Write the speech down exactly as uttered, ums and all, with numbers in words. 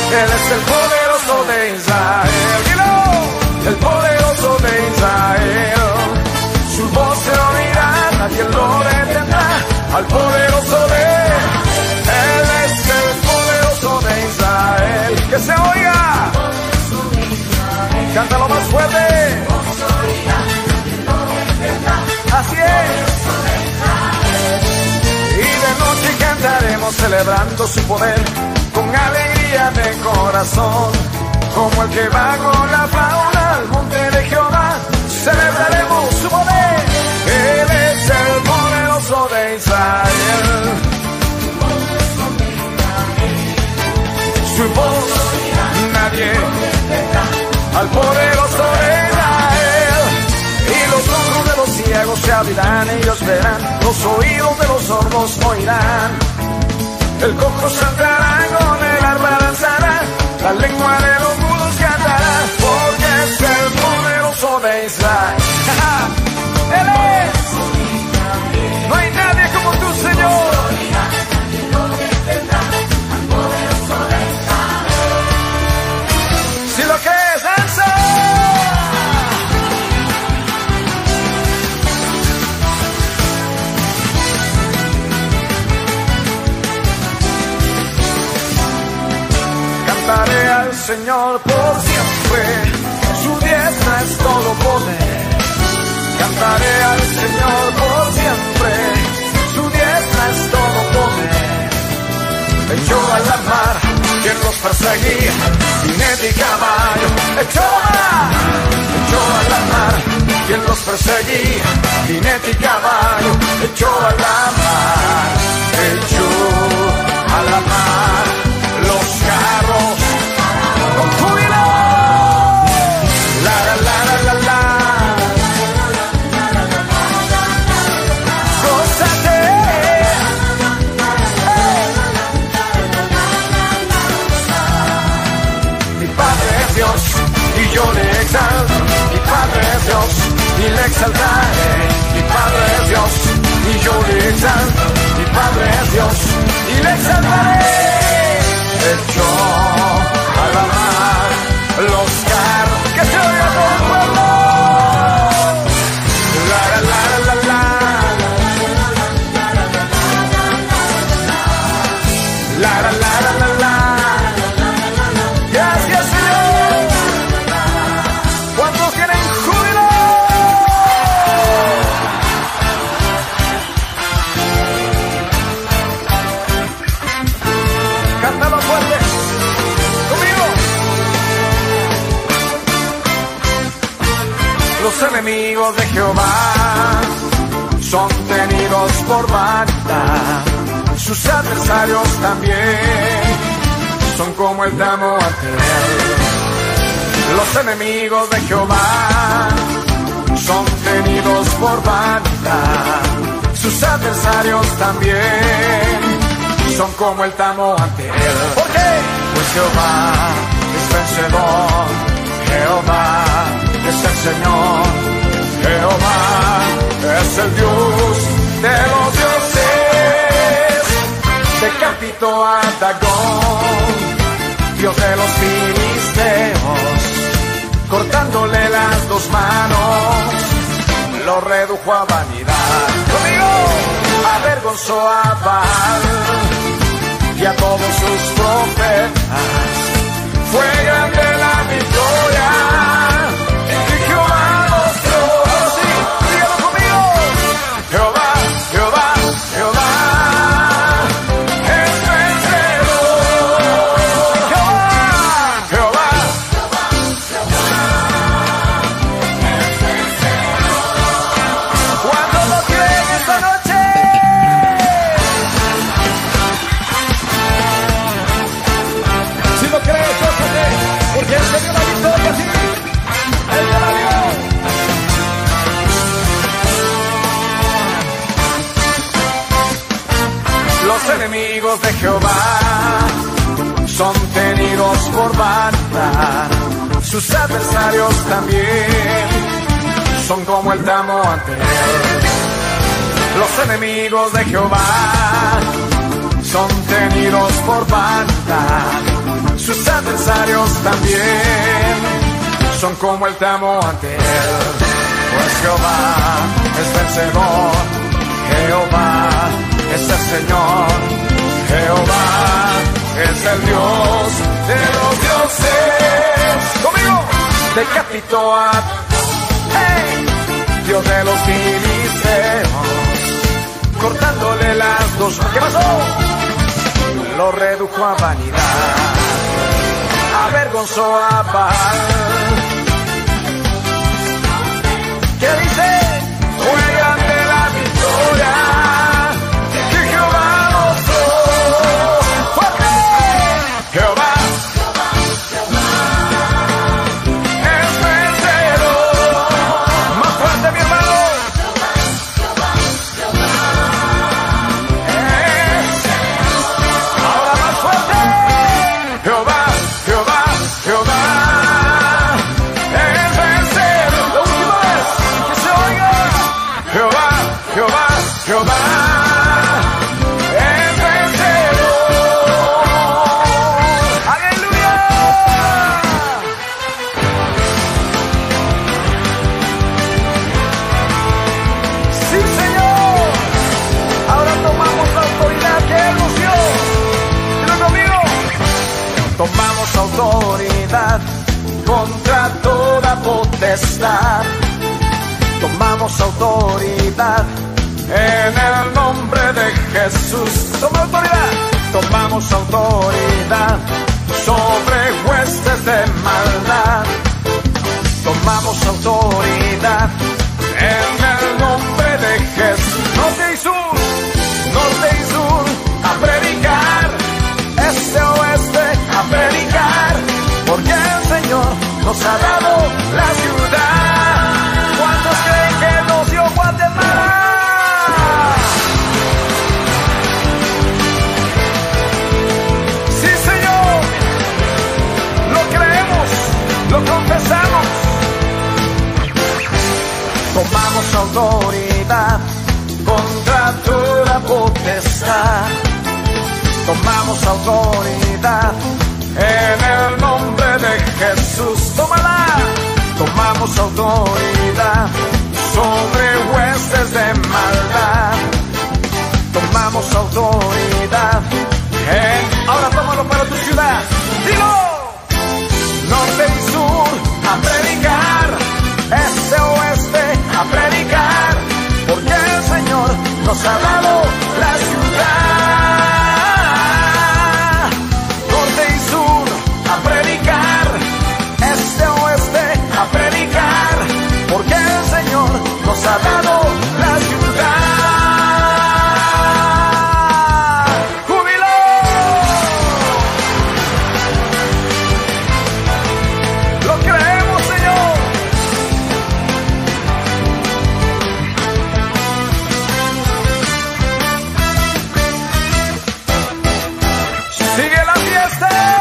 Él es el poderoso de Israel. Dilo, el poderoso de Israel. Su voz se oirá, nadie lo detendrá. Al poderoso de Él es el poderoso de Israel. Que se oiga. Cántalo más fuerte. Así es. Y de noche cantaremos celebrando su poder con alegría de corazón. Como el que va con la fauna al monte de Jehová, celebraremos su poder. Él es el poderoso de Israel. Su voz nadie al poderoso de Israel. Y los ojos de los ciegos se abrirán, ellos verán, los oídos de los sordos oirán. El cojo saltará, con el arpa danzará, la lengua de los mudos cantará, porque es el poderoso de Israel. Él es. No hay nadie como tú, Señor. Si lo que es danza. Cantaré al Señor por siempre, su diestra es todo poder. Cantaré al Señor por siempre, su diestra es todo poder. Echó a la mar quien los perseguía, jinete y caballo, echó a la, echó a la mar quien los perseguía, jinete y caballo, echó a la mar, echó a la mar los carros con júbilo. La la la la la la. Gózate. Mi Padre es Dios y yo le exalto. Mi Padre es Dios y le exaltaré. Mi Padre es Dios y yo le exalto. Mi Padre es Dios y le exaltaré. Echó a la mar los carros. Que se oiga todo el pueblo. La la la la la. La la la la la la. Gracias, Señor. ¿Cuántos quieren júbilo? Cántalo fuerte. Conmigo. Los enemigos de Jehová son tenidos por vanidad. Sus adversarios también son como el tamo ante él. Los enemigos de Jehová son tenidos por vanidad. Sus adversarios también son como el tamo ante él. ¿Por qué? Pues Jehová es vencedor, Jehová es el Señor, Jehová es el Dios de los dioses. Decapitó a Dagón, Dios de los filisteos, cortándole las dos manos, lo redujo a vanidad. Conmigo avergonzó a Baal y a todos sus profetas. Fue grande la victoria y Jehová mostró. Sí, dígalo conmigo. Jehová, Jehová, Jehová es vencedor. Jehová, Jehová, es vencedor. ¿Cuántos lo creen esta noche? Si lo crees, gózate, porque Él te dio la victoria, sí. Él te la dio. Los enemigos de Jehová son tenidos por vanidad. Sus adversarios también son como el tamo ante él. Los enemigos de Jehová son tenidos por vanidad. sus adversarios también son como el tamo ante él. Pues Jehová es vencedor, Jehová es el Señor, Jehová es el Dios de los dioses. Conmigo, decapitó a hey, Dios de los filisteos, cortándole las dos. ¿Qué pasó? Lo redujo a vanidad, avergonzó a Baal. ¿Qué dice? Fue grande la victoria que Jehová nos dio. ¡Fuerte! Jehová es vencedor. Más fuerte, mi hermano. Ahora más fuerte. Jehová, Jehová, Jehová es vencedor. La última vez que se oiga. Jehová, Jehová, Jehová es vencedor. ¡Aleluya! ¡Sí, Señor! Ahora tomamos la autoridad que Él nos dio. Dilo conmigo. Tomamos autoridad contra toda potestad. Tomamos autoridad en el nombre de Jesús. Toma autoridad. Tomamos autoridad sobre huestes de maldad. Tomamos autoridad en el nombre de Jesús. Norte y sur, norte y sur, a predicar. Este oeste, a predicar. Porque el Señor nos ha dado la ciudad. ¿Cuántos creen que nos dio Guatemala? Sí, Señor, lo creemos, lo confesamos. Tomamos autoridad contra toda potestad. Tomamos autoridad en el nombre de Jesús. Tómala. Tomamos autoridad sobre huestes de maldad. Tomamos autoridad en... Ahora tómalo para tu ciudad. Dilo. Norte y sur, a predicar. Este oeste, a predicar. Porque el Señor nos ha dado la ciudad. Norte y sur, a predicar. Este oeste, a predicar, porque el Señor nos ha dado la ciudad. ¡Júbilo! Lo creemos, Señor. Sigue la fiesta.